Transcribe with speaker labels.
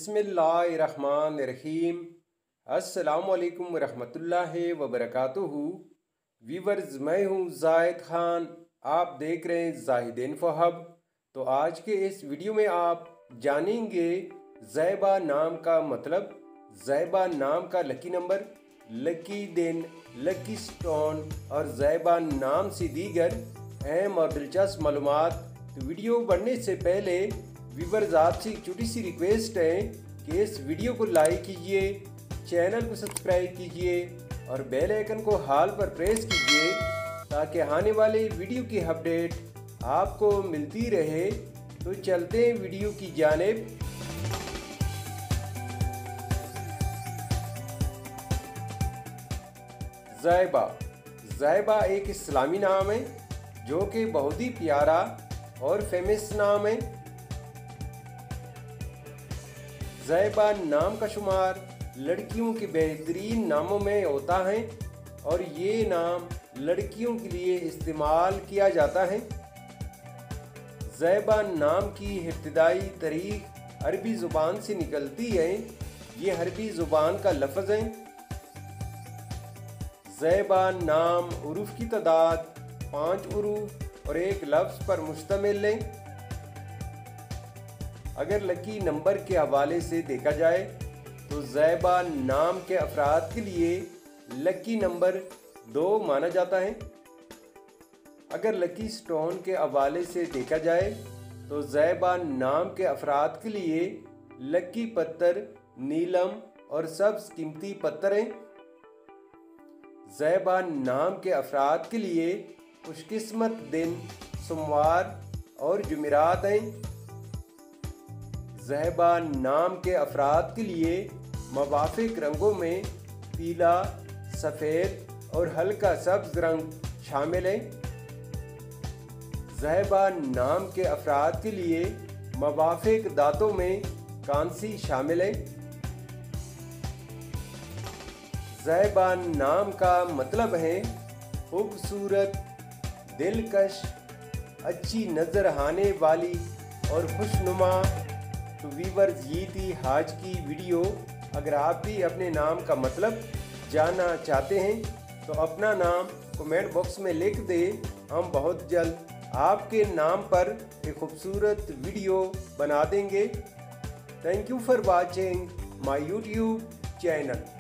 Speaker 1: बिस्मिल्लाहिर्रहमानिर्रहीम। अस्सलामुअलैकुम वरहमतुल्लाहि वबरकातुहू। वीवर्स, मैं हूँ जाहिद ख़ान, आप देख रहे हैं जाहिद इन्फो हब। तो आज के इस वीडियो में आप जानेंगे ज़ैबा नाम का मतलब, ज़ैबा नाम का लकी नंबर, लकी दिन, लकी स्टोन और ज़ैबा नाम से दीगर अहम और दिलचस्प मालूमात। तो वीडियो बढ़ने से पहले व्यूवर्स, आपसे एक छोटी सी रिक्वेस्ट है कि इस वीडियो को लाइक कीजिए, चैनल को सब्सक्राइब कीजिए और बेल आइकन को हाल पर प्रेस कीजिए ताकि आने वाले वीडियो की अपडेट आपको मिलती रहे। तो चलते हैं वीडियो की जानिब। ज़ैबा, ज़ैबा एक इस्लामी नाम है जो कि बहुत ही प्यारा और फेमस नाम है। ज़ैबा नाम का शुमार लड़कियों के बेहतरीन नामों में होता है और ये नाम लड़कियों के लिए इस्तेमाल किया जाता है। ज़ैबा नाम की इब्तिदाई तारीख अरबी ज़ुबान से निकलती है। ये अरबी ज़ुबान का लफ्ज़ है। ज़ैबा नाम उरूफ की तादाद 5 उरूफ और एक लफ्ज़ पर मुश्तमिल है। अगर लकी नंबर के हवाले से देखा जाए तो ज़ैबा नाम के अफराद के लिए लकी नंबर 2 माना जाता है। अगर लकी स्टोन के हवाले से देखा जाए तो ज़ैबा नाम के अफराद के लिए लकी पत्थर नीलम और सब्ज़ कीमती पत्थर हैं। ज़ैबा नाम के अफराद के लिए खुशकिस्मत दिन सोमवार और जुमेरात हैं। ज़ैबा नाम के अफराद के लिए मुवाफ़िक रंगों में पीला, सफ़ेद और हल्का सब्ज़ रंग शामिल है। ज़ैबा नाम के अफराद के लिए मुवाफ़िक दांतों में कांसी शामिल है। ज़ैबा नाम का मतलब है खूबसूरत, दिलकश, अच्छी नज़र आने वाली और खुशनुमा। तो व्यूअर्स, ये थी आज की वीडियो। अगर आप भी अपने नाम का मतलब जानना चाहते हैं तो अपना नाम कमेंट बॉक्स में लिख दें। हम बहुत जल्द आपके नाम पर एक खूबसूरत वीडियो बना देंगे। Thank you for watching my YouTube channel.